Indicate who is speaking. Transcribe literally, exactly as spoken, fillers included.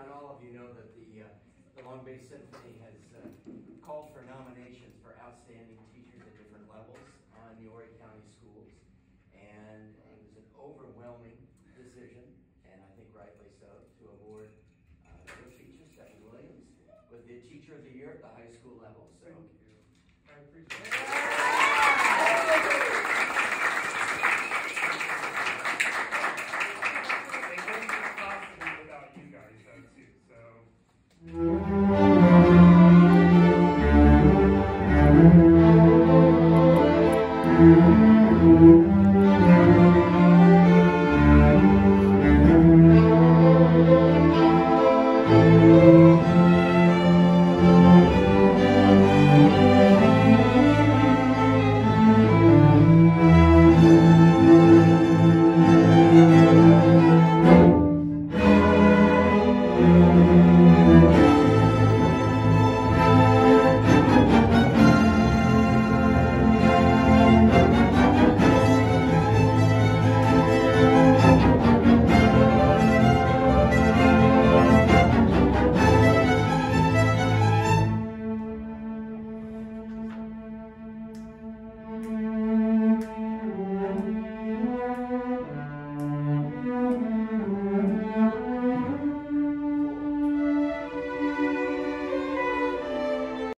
Speaker 1: not all of you know that the, uh, the Long Bay Symphony has uh, called for nominations for outstanding teachers at different levels on the Horry County schools. And it was an overwhelming decision, and I think rightly so, to award uh, your teacher, Stephanie Williams, with the Teacher of the Year at the high school level. So,
Speaker 2: thank you. I appreciate it. They wouldn't be possible without you guys, though, too. So.